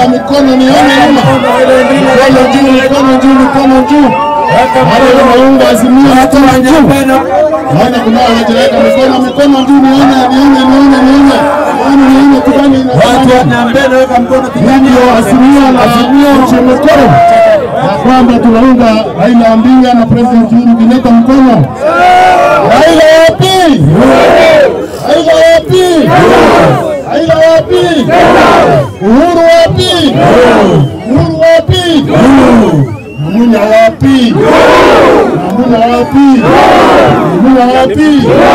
mikono nione nyuma. Mikono juu. Wale wanaunga Azimio hata juu. Naona kuna wanajireka mikono juu nione tukani watu wanambele weka mkono tukani Azimio mkono. Na kwamba tunaunga Raila Odinga na President Uhuru Kenyatta mkono. Raila wapi? Raila wapi? Raila wapi? Uhuru wapi? Uhuru wapi? Namuna wapi? Namuna wapi? Namuna wapi?